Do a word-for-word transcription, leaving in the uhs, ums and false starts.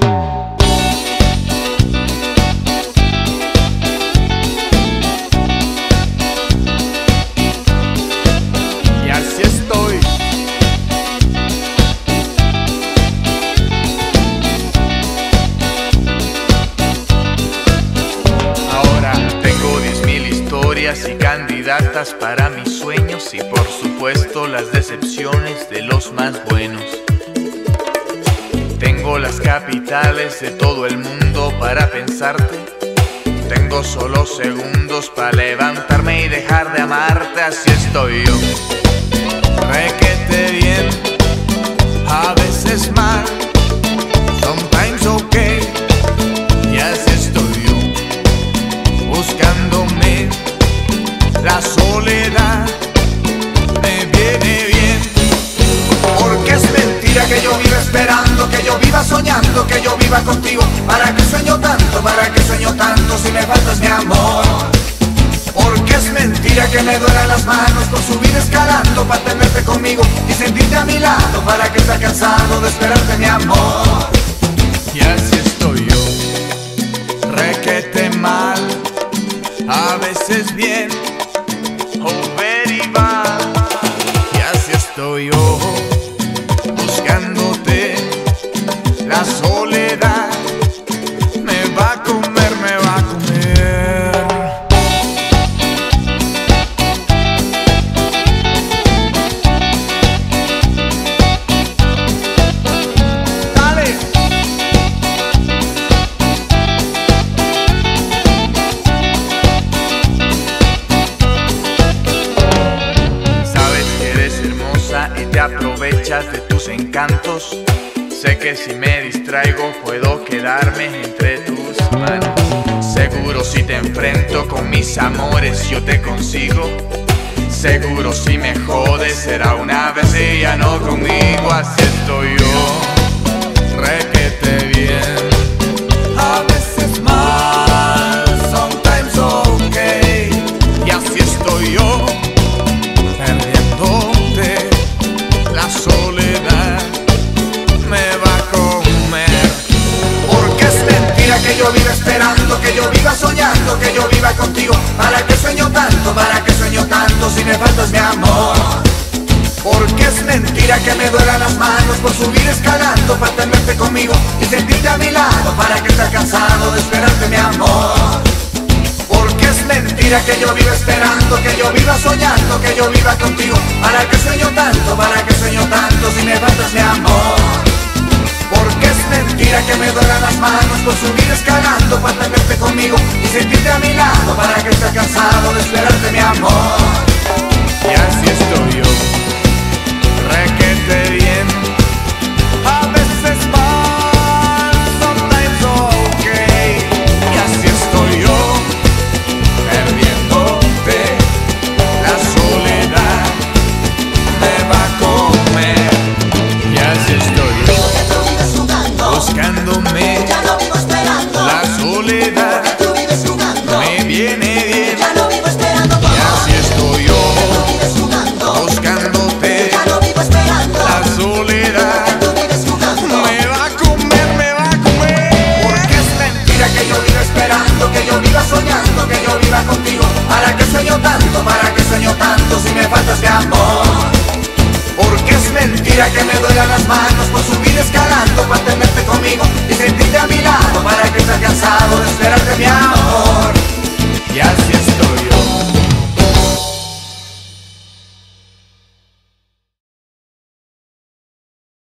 Y así estoy. Ahora tengo diez mil historias y candidatas para mis sueños, y por supuesto las decepciones de los más buenos. Tengo las capitales de todo el mundo para pensarte. Tengo solo segundos para levantarme y dejar de amarte. Así estoy yo, requete bien, a veces mal, sometimes okay. Y así estoy yo, buscándome. La soledad me viene bien, porque es mentira que yo viva esperando, que yo viva soñando, que yo viva contigo. ¿Para qué sueño tanto? ¿Para qué sueño tanto si me faltas mi amor? Porque es mentira que me duelan las manos por subir escalando para tenerte conmigo y sentirte a mi lado. ¿Para qué estar cansado de esperarte mi amor? Y así estoy yo, requete mal, a veces bien, oh very bad. Y así estoy yo, buscándote. La soledad me va a comer, me va a comer. Dale. Sabes que eres hermosa y te aprovechas de tus encantos. Sé que si me distraigo puedo quedarme entre tus manos. Seguro si te enfrento con mis amores yo te consigo. Seguro si me jodes será una vez y ya no conmigo. Así estoy yo, requete bien, a veces mal, sometimes okay. Y así estoy yo, perdiéndote. La soledad me va a comer, porque es mentira que yo viva esperando, que yo viva soñando, que yo viva contigo. ¿Para qué sueño tanto? ¿Para qué sueño tanto si me faltas mi amor? Porque es mentira que me duelan las manos por subir escalando para tenerte conmigo y sentirte a mi lado. ¿Para qué estar cansado de esperarte mi amor? Porque es mentira que yo viva esperando, que yo viva soñando, que yo viva contigo. ¿Para qué sueño tanto? ¿Para qué sueño tanto si me faltas mi amor? Porque es mentira que me duelan las manos por subir escalando para tenerte conmigo y sentirte a mi lado. ¿Para que estar cansado de esperarte mi amor? Y así estoy yo, requete bien, a veces mal, sometimes okay. Y así estoy yo, perdiéndote. La soledad me va a comer. Y así estoy yo, buscándome. Ya no vivo esperando. La soledad Tú vives jugando. me viene bien. Ya no vivo esperando. Y así estoy yo, Tú vives jugando. buscándote. Ya no vivo esperando. La soledad Tú vives jugando. me va a comer, me va a comer. Porque es mentira que yo viva esperando, que yo viva soñando, que yo viva contigo. ¿Para qué sueño tanto? ¿Para qué sueño tanto si me faltas mi amor? Porque es mentira que me duelan las manos por subir escalando para tenerte conmigo y sentirte a mi lado. ¿Para que estar cansado de esperarte mi